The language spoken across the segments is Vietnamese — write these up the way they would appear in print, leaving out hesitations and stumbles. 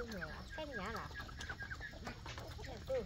nhỏ cái nhá là ừ.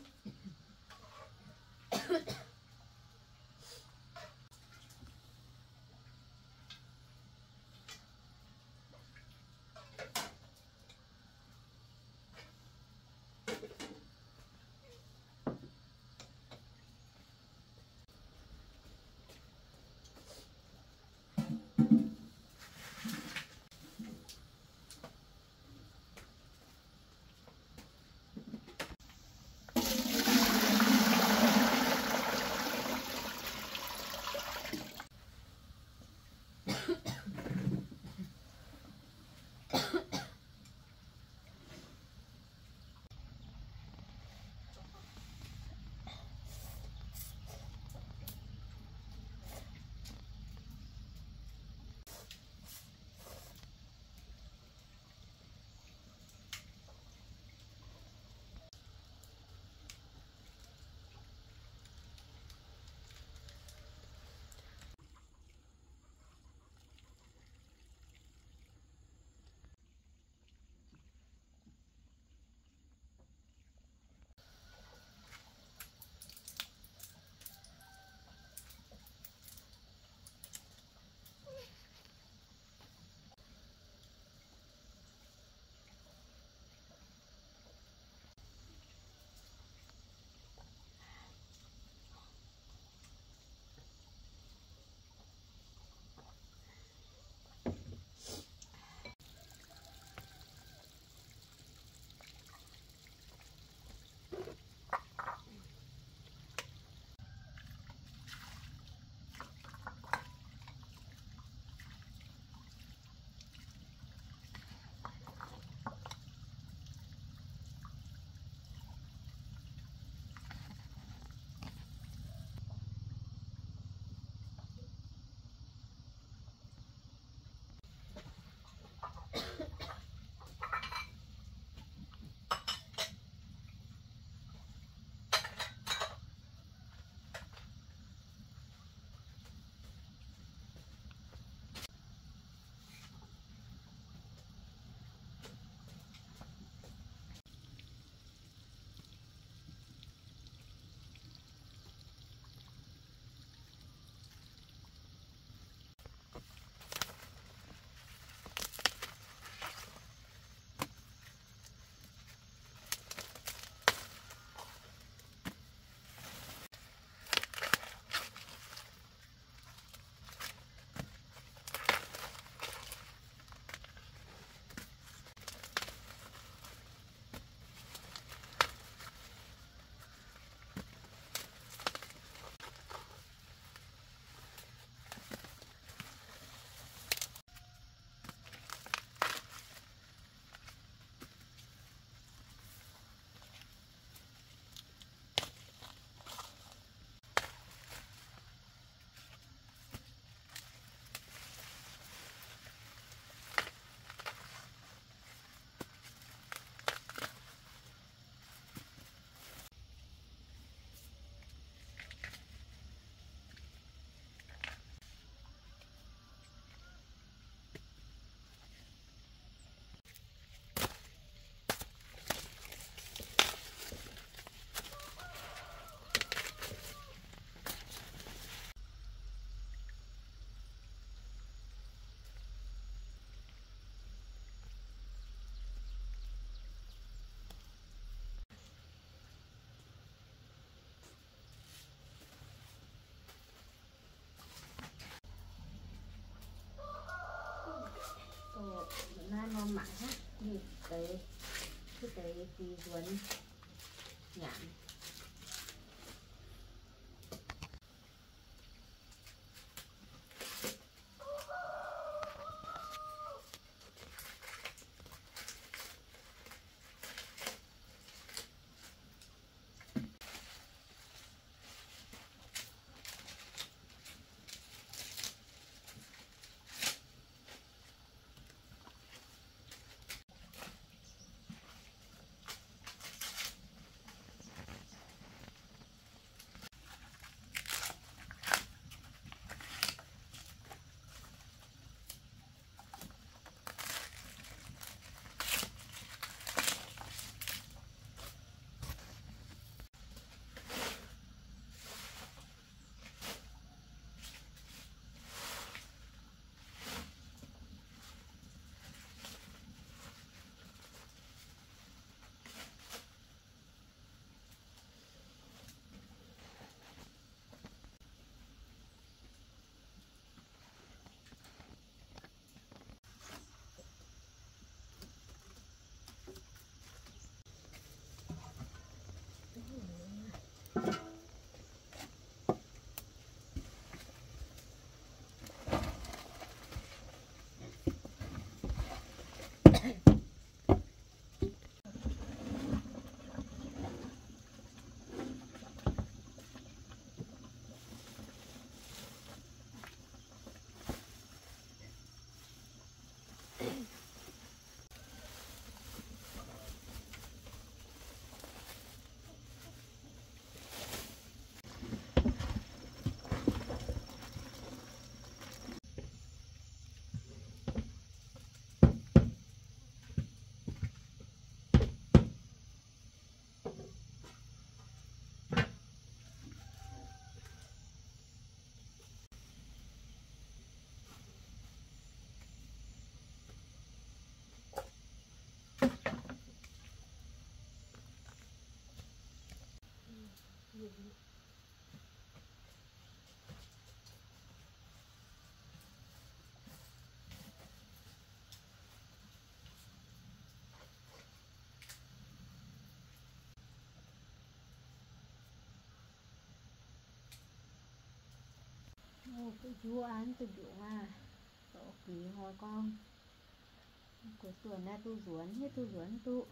ngon mặn ha như cái tí cuốn nhãn. Cái chú án từ chỗ mà tổ quý hồi con của tuần là tu duẩn hết tu duẩn tu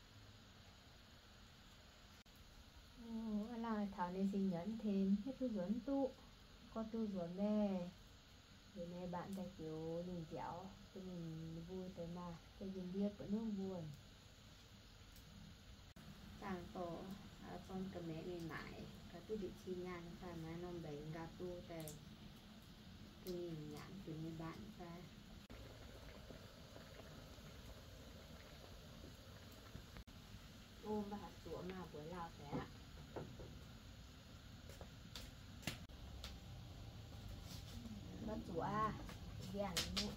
là thảo này sinh nhẫn thêm hết tu duẩn tu có tu duẩn đây thì này bạn ta kiểu đừng chéo cho mình vui tới mà cho mình biết vẫn không buồn tàng tổ con cầm mẹ đi mãi cả tu bị chi nhàn phải mà nó bệnh gặp tu tại tôi nhìn nhãn từ như bạn và ôm và hạt sủa mà với lào thế ạ nó sủa ghiền luôn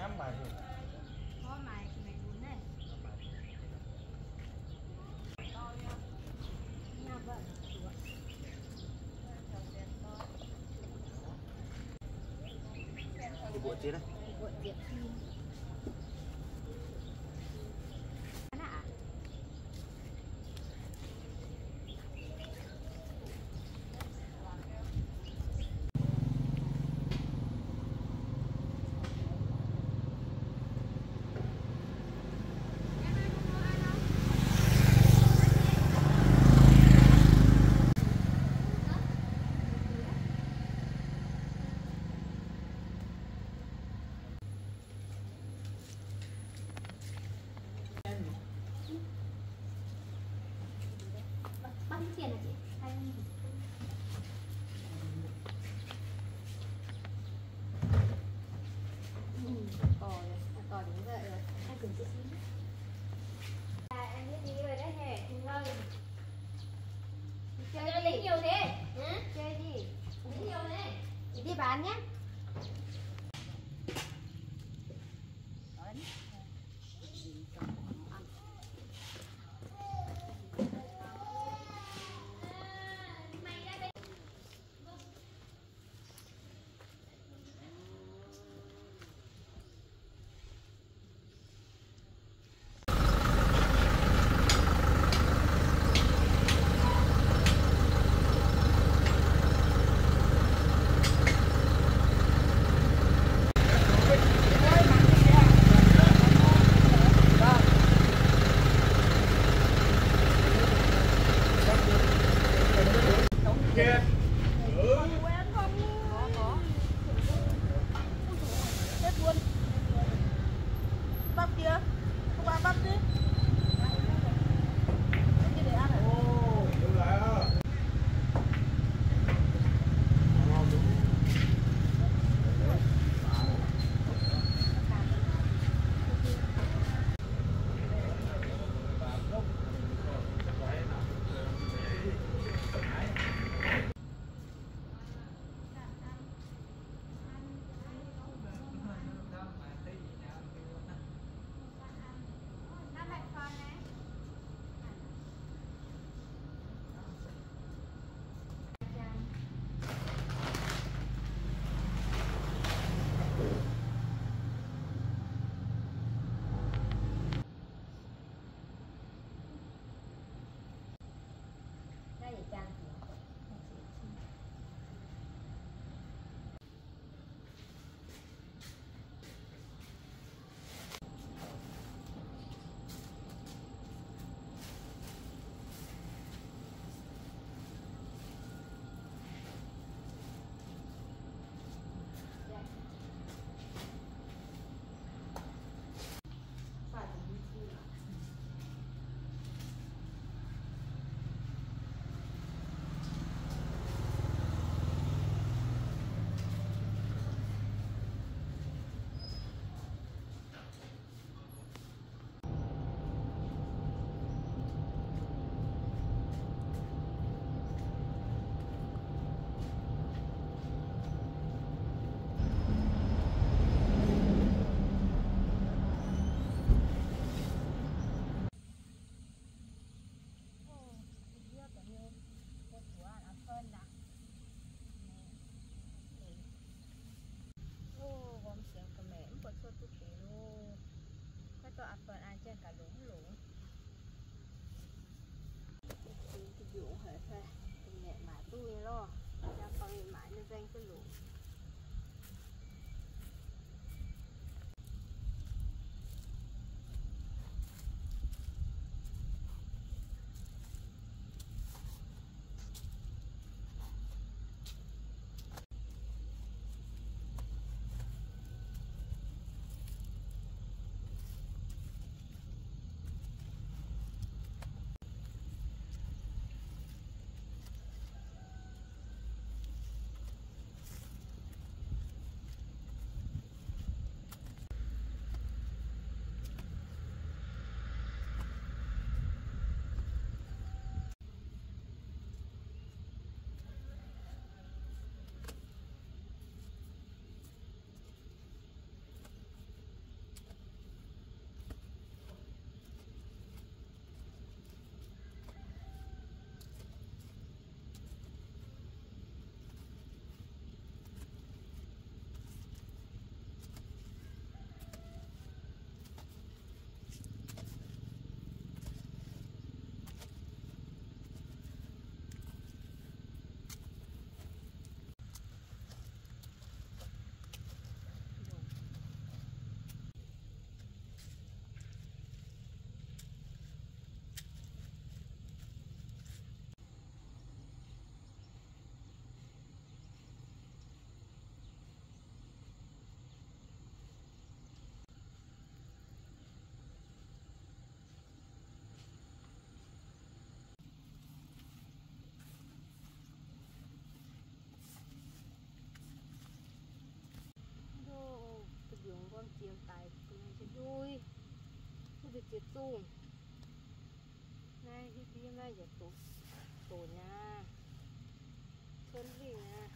nhắm mày luôn. Có mày thì mày muốn này. Nhà vợ chuột. Cái bộ chết đấy. Bộ Viện phim. Bao nhiêu tiền hả chị? 20.000. Cò đúng vậy rồi. Em cần chị xin. Em biết đi rồi đấy hề. Thùng ơi. Chơi gì nhiều thế? Chơi gì? Nhiều thế. Chị đi bán nhé. Bắp kia, không ăn bắp đi. Cái để ăn hả? Đây để trang. Phần ai trên cả lũng lũng cái vụ hệ phê mẹ mà tôi lo ra con mãi nó danh cái lũng con chiều tại tụi này sẽ đuôi nó được chết tung này thì đi này giờ tổ nhà xuân gì nè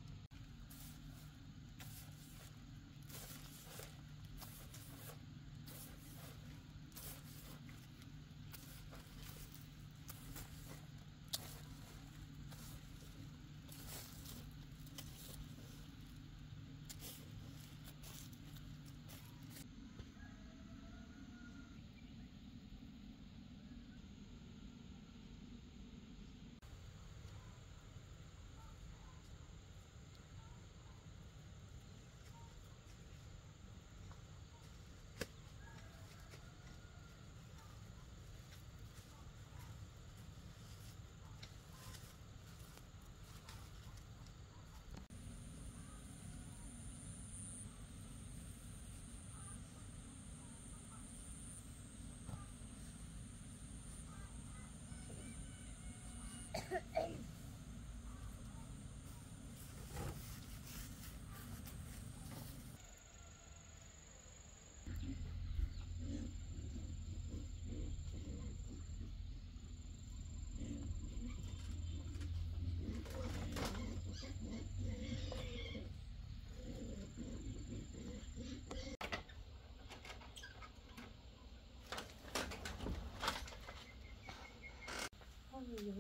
nhiều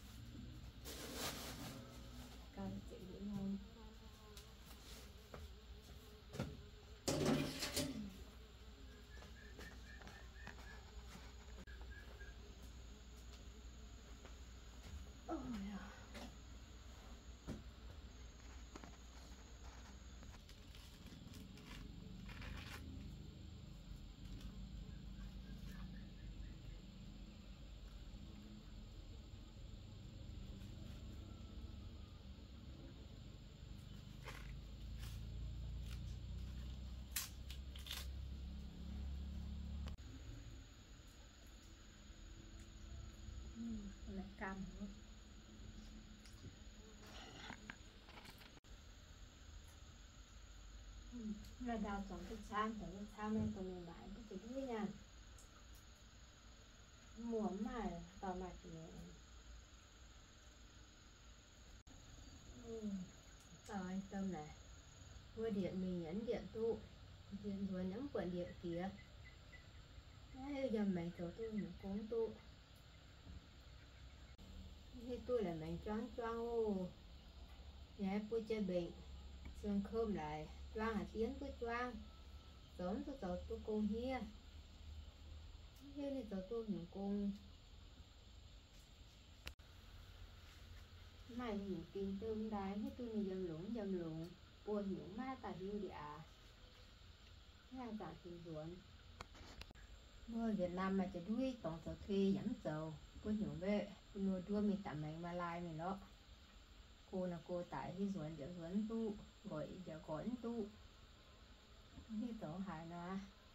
coi chị dễ ngon lại cam nữa. Là đào chọn cái cham này tụi mình bán cái đuôi nha mùa mà tao mạch nữa anh Tâm này vừa điện mình nhấn điện tụ điện vừa nhấn quần điện kia bây giờ mày cho tôi nó cũng tụ khi tôi là mày choáng choáng ô nhà tôi chơi bệnh xương khớp lại choáng hạt tiếng tôi choáng sớm tôi cùng hia thế thì tôi những cùng mày những kinh tương đái hết tôi này dầm lũng buồn những ma tà hiu địa nhà cả kinh ruộng người Việt Nam mà chỉ đuôi tổng số thuê giảm dầu cô hiểu về cô nuôi đua mình tạm mình mà lai mình đó cô là cô tại cái ruộng giờ ruộng tu gọi giờ gọi tu cái tổ hại nó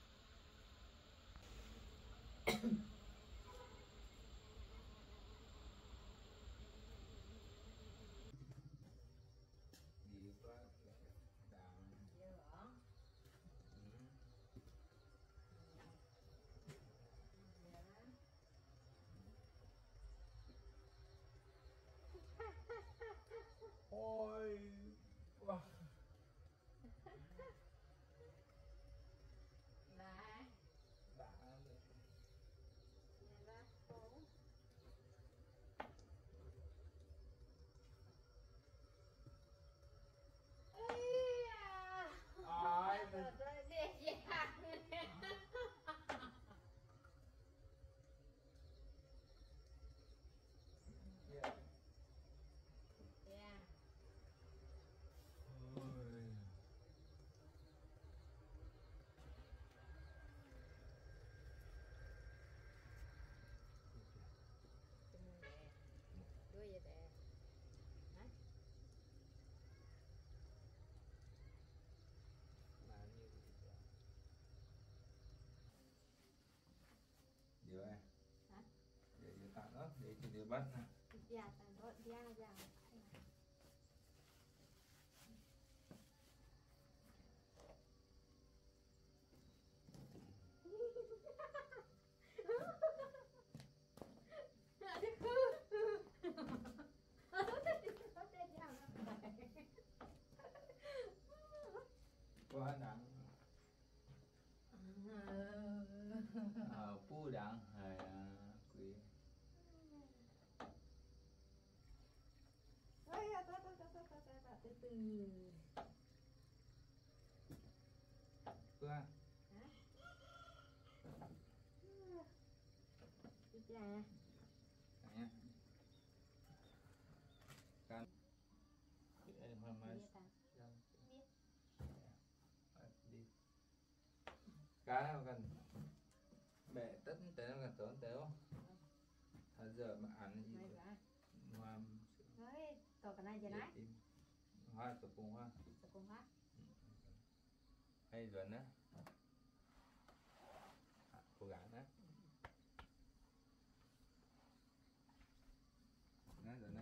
Ôi wow. này Đã ai mình đuôi vậy để điều này để tặng đó để chỉ điều bắt nè dạ tặng đó dạ Quá đắng. Phu đắng hay quý. Ôi, từ từ. Phu à? Hả? Đi ra. Nhá. Can. Em hôm nay Biết ta. Biết. đi. Cá nó cần bẻ tất tế nó cần tốn tế không? Thật giờ mà ăn gì Mày rồi? ra. Hoa Ơi, tao cái này giờ nãy. hoa tập cùng hoa. Tập cùng hả? Hay rồi nữa. Cố gắng đó. Nói rồi nữa.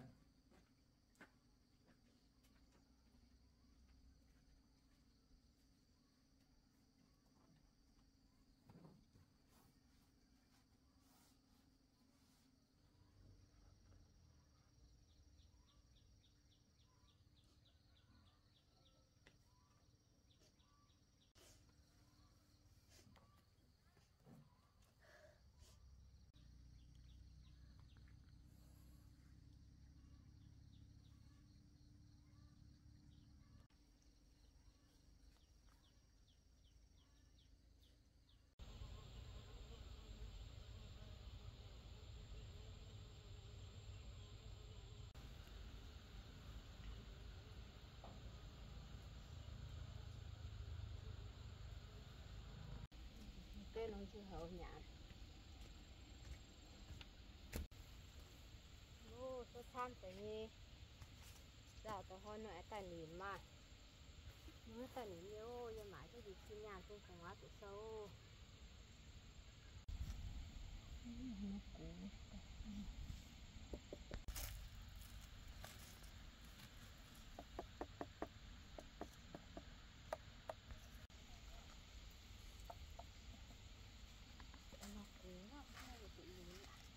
Cái nó chưa hậu nhả. Ô, tôi tham tới nghe. Dạo tôi hỏi nói tài niệm mà. Nói tài niệm nhiều, nhưng mà cái gì chi nhà tôi không hóa tụi sâu. Nó cũ. Nó cũ nó không có tự nhiên.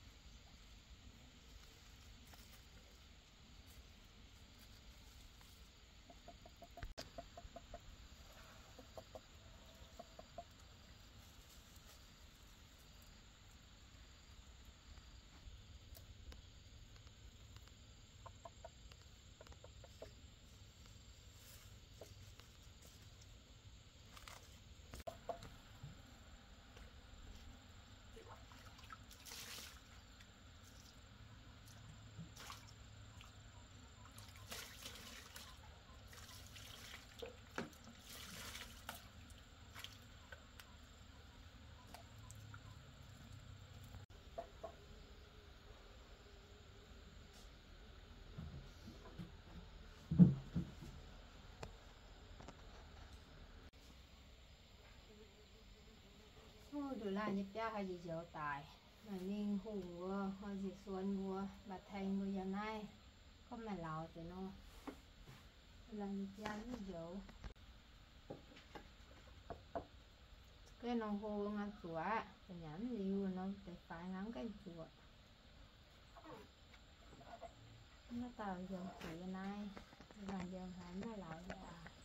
Đồ là nhịp cha hay gì dạo tài mà nên hùng vua hay gì xuân vua và thành vua giờ này không mà lào thì nó là nhịp cha như dạo cái nó hồ ngăn chúa thì nhắn liu nó để phải ngắn cái chúa nó tao dần chỉ này là dần hẳn là lào ra